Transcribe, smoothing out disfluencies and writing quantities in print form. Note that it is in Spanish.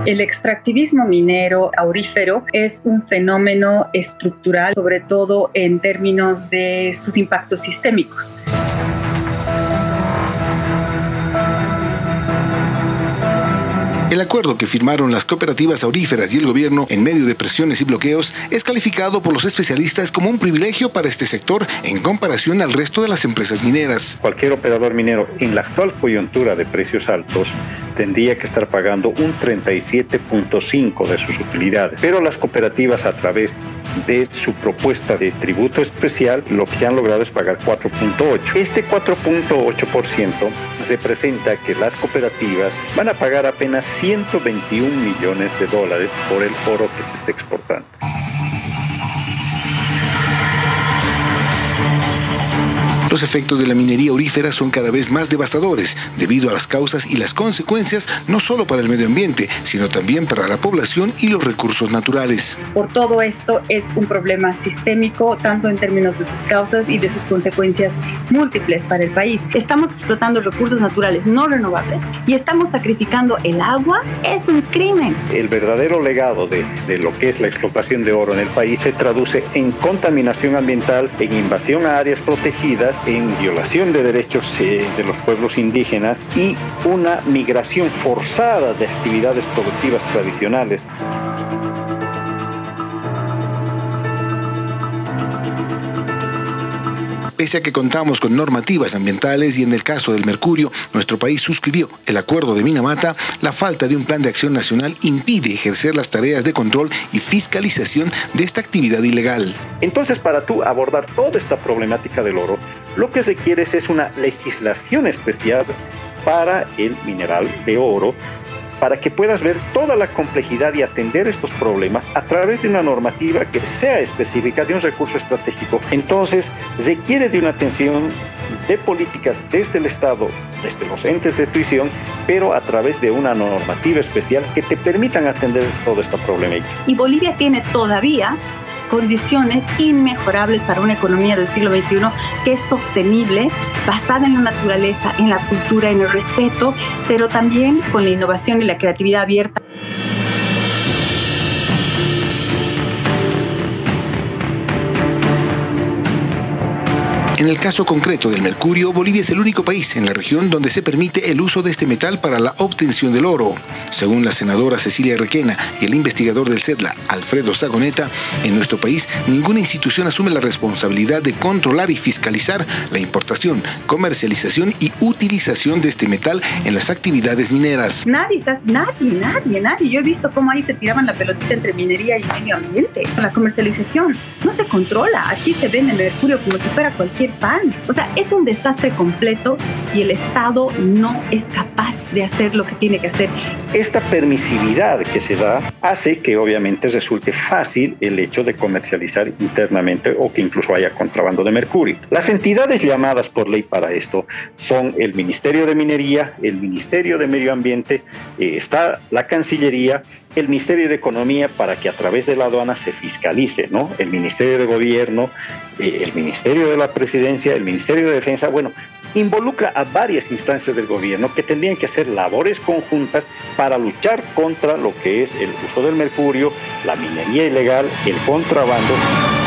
El extractivismo minero aurífero es un fenómeno estructural, sobre todo en términos de sus impactos sistémicos. El acuerdo que firmaron las cooperativas auríferas y el gobierno en medio de presiones y bloqueos es calificado por los especialistas como un privilegio para este sector en comparación al resto de las empresas mineras. Cualquier operador minero en la actual coyuntura de precios altos tendría que estar pagando un 37.5% de sus utilidades, pero las cooperativas a través de su propuesta de tributo especial lo que han logrado es pagar 4.8%. Este 4.8% representa que las cooperativas van a pagar apenas 121 millones de dólares por el oro que se está exportando. Los efectos de la minería aurífera son cada vez más devastadores debido a las causas y las consecuencias no solo para el medio ambiente, sino también para la población y los recursos naturales. Por todo esto es un problema sistémico, tanto en términos de sus causas y de sus consecuencias múltiples para el país. Estamos explotando recursos naturales no renovables y estamos sacrificando el agua. Es un crimen. El verdadero legado de lo que es la explotación de oro en el país se traduce en contaminación ambiental, en invasión a áreas protegidas, en violación de derechos de los pueblos indígenas y una migración forzada de actividades productivas tradicionales. Pese a que contamos con normativas ambientales y en el caso del mercurio, nuestro país suscribió el acuerdo de Minamata, la falta de un plan de acción nacional impide ejercer las tareas de control y fiscalización de esta actividad ilegal. Entonces, para tú abordar toda esta problemática del oro, lo que requieres es una legislación especial para el mineral de oro, para que puedas ver toda la complejidad y atender estos problemas a través de una normativa que sea específica de un recurso estratégico. Entonces, requiere de una atención de políticas desde el Estado, desde los entes de tuición, pero a través de una normativa especial que te permitan atender toda esta problemática. Y Bolivia tiene todavía condiciones inmejorables para una economía del siglo XXI que es sostenible, basada en la naturaleza, en la cultura, en el respeto, pero también con la innovación y la creatividad abierta. En el caso concreto del mercurio, Bolivia es el único país en la región donde se permite el uso de este metal para la obtención del oro. Según la senadora Cecilia Requena y el investigador del CEDLA, Alfredo Zagoneta, en nuestro país ninguna institución asume la responsabilidad de controlar y fiscalizar la importación, comercialización y utilización de este metal en las actividades mineras. Nadie. Yo he visto cómo ahí se tiraban la pelotita entre minería y medio ambiente. La comercialización no se controla. Aquí se vende mercurio como si fuera cualquier pan. O sea, es un desastre completo y el Estado no es capaz de hacer lo que tiene que hacer. Esta permisividad que se da hace que obviamente resulte fácil el hecho de comercializar internamente o que incluso haya contrabando de mercurio. Las entidades llamadas por ley para esto son el Ministerio de Minería, el Ministerio de Medio Ambiente, está la Cancillería, el Ministerio de Economía para que a través de la aduana se fiscalice, ¿no? El Ministerio de Gobierno, el Ministerio de la Presidencia, el Ministerio de Defensa, bueno, involucra a varias instancias del gobierno que tendrían que hacer labores conjuntas para luchar contra lo que es el uso del mercurio, la minería ilegal, el contrabando.